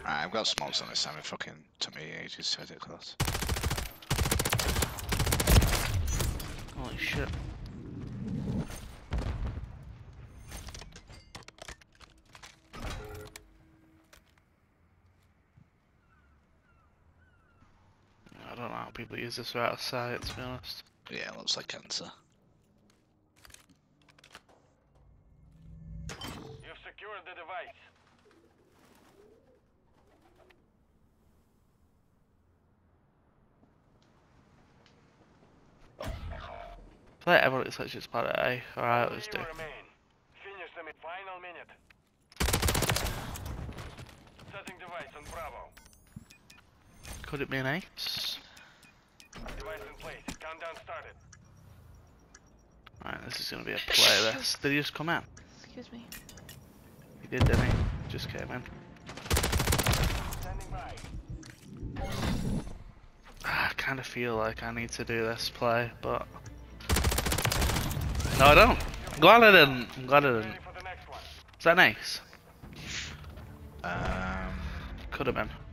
I've got smokes on this time. It fucking took me ages to get it close. Holy shit. I don't know how people use this right out of sight, to be honest. Yeah, it looks like cancer. You've secured the device. I feel like everyone looks like she's part of A. Alright, let's do. Finish them in final minute. Setting device on Bravo. Could it be an ace? Device in place. Countdown started. Alright, this is gonna be a play this. Did he just come in? Excuse me. He did, didn't he? Just came in. Standing by. I kind of feel like I need to do this play, but no, I don't. I'm glad I didn't. I'm glad I didn't. Ready for the next one. Is that an ace? Um, Could have been.